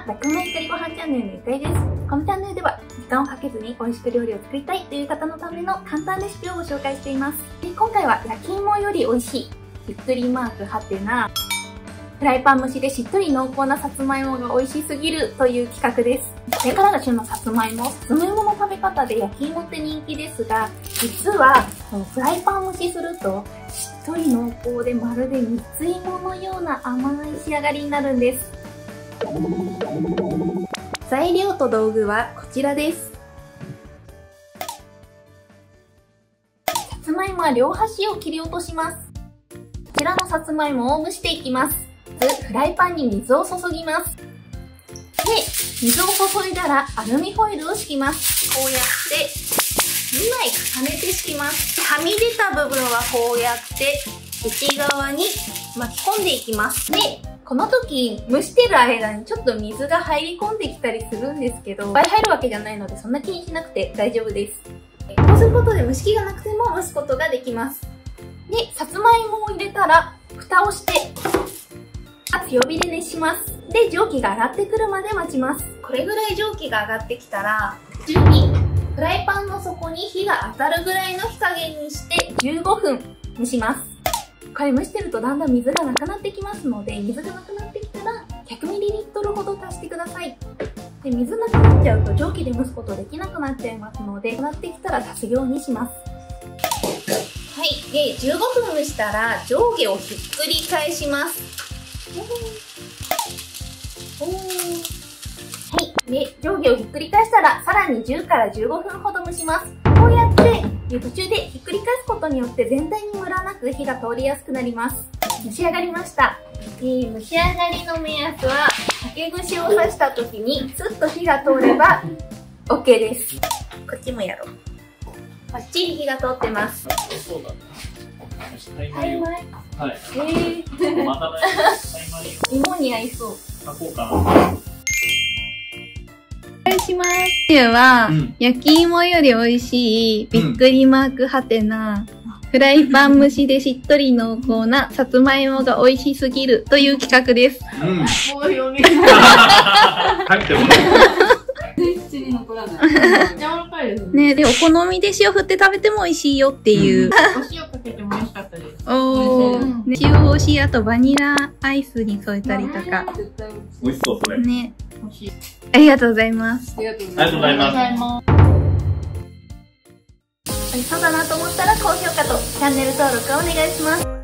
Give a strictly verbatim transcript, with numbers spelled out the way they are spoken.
宅のひとりごはんチャンネルのゆかいです。このチャンネルでは時間をかけずに美味しく料理を作りたいという方のための簡単レシピをご紹介しています。で今回は焼き芋より美味しいびっくりマークはてなフライパン蒸しでしっとり濃厚なさつまいもが美味しすぎるという企画です。これからが旬のさつまいも。さつまいもの食べ方で焼き芋って人気ですが、実はフライパン蒸しするとしっとり濃厚でまるで蜜芋のような甘い仕上がりになるんです。材料と道具はこちらです。さつまいもは両端を切り落とします。こちらのさつまいもを蒸していきます。まずフライパンに水を注ぎます。で、水を注いだらアルミホイルを敷きます。こうやってにまい重ねて敷きます。はみ出た部分はこうやって内側に巻き込んでいきます。で、この時蒸してる間にちょっと水が入り込んできたりするんですけど、いっぱい入るわけじゃないのでそんな気にしなくて大丈夫です。こうすることで蒸し器がなくても蒸すことができます。で、さつまいもを入れたら蓋をして強火で熱します。で、蒸気が上がってくるまで待ちます。これぐらい蒸気が上がってきたら、中火、フライパンの底に火が当たるぐらいの火加減にしてじゅうごふん蒸します。これ蒸してるとだんだん水がなくなってきますので、水がなくなってきたら ひゃくミリリットル ほど足してください。で、水なくなっちゃうと蒸気で蒸すことできなくなっちゃいますので、こうなってきたら足すようにします。はい。で、じゅうごふん蒸したら上下をひっくり返します。おー。はい。で、上下をひっくり返したら、さらにじゅうからじゅうごふんほど蒸します。こうやって、途中でひっくり返すことによって全体にムラなく火が通りやすくなります。蒸し上がりました。えー、蒸し上がりの目安は、竹串を刺した時に、スッと火が通れば、OK です。こっちもやろう。バッチリ火が通ってます。 そうだね。 タイ米。 はい。 えー。 またね、タイ米を。 芋に合いそう。 炊こうかな。 お願いします。では、うん、焼き芋より美味しいびっくりマークはてな、うん、フライパン蒸しでしっとり濃厚なさつまいもが美味しすぎるという企画です。 うん。 もう読み。 入ってもら口に残らない。柔らかいですね。 ね、で、お好みで塩振って食べても美味しいよっていう。うん、 お塩かけても美味しかったです。 おー、ね、塩推し、あとバニラアイスに添えたりとか。 美味しそう、それ。 ね。 美味しい。 ありがとうございます。 ありがとうございます。 美味しそうだなと思ったら高評価とチャンネル登録をお願いします。